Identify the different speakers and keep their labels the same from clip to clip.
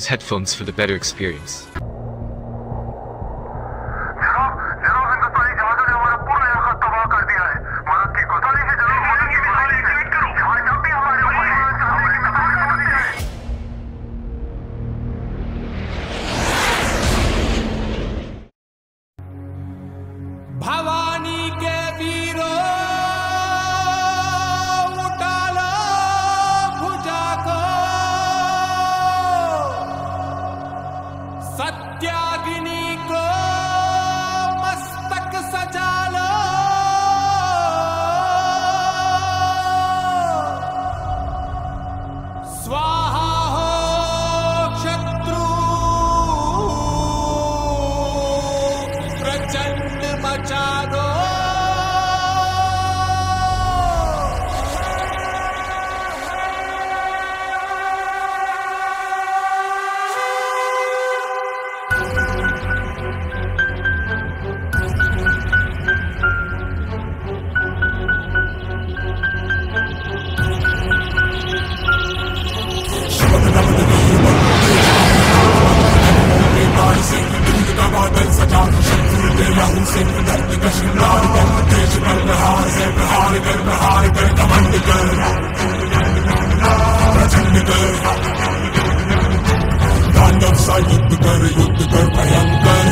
Speaker 1: use headphones for the better experience.
Speaker 2: Bhavani के वीरों उठा लो भुजा को, सत्याग्नि को मस्तक सजा लो, स्वाहा हो शत्रु प्रचंड मचा दो। तांडव सा युद्ध कर भयंकर।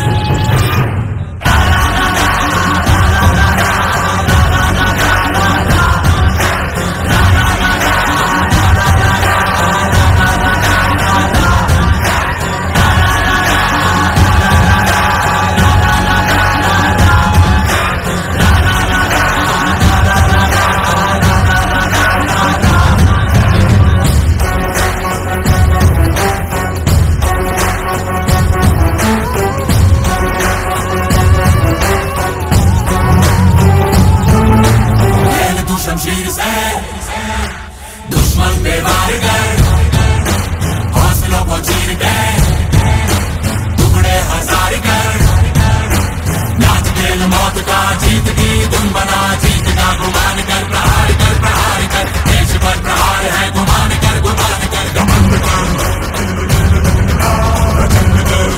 Speaker 2: शमशीर से दुश्मन पे वार कर, हौसलों को चीर के टुकड़े हजार कर, नाच खेल मौत का जीत की धुन बना, जीत का गुमान कर, प्रहार कर, देश पर प्रहार है, गुमान कर, घमंड कर, प्रचंड कर,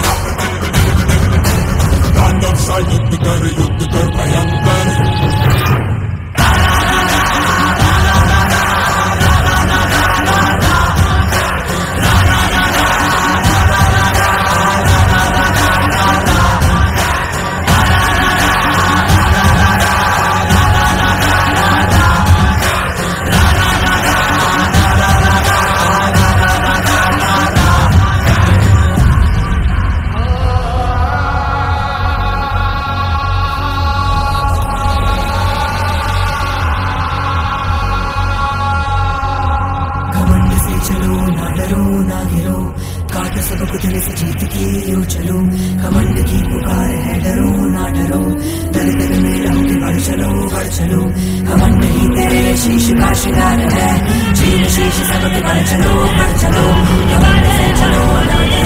Speaker 2: तांडव सा युद्ध कर भयंकर।
Speaker 3: चलो ना डरो ना गिरो, काट सबक दिल से जीत के यूं चलो, घमंड की पुकार है डरो ना डरो, दर दर में रहोगे बढ़ चलो, घमंड ही तेरे शीश का शिकार है, चीन शीश सबके बढ़ चलो, घमंड से चलो ना डरो।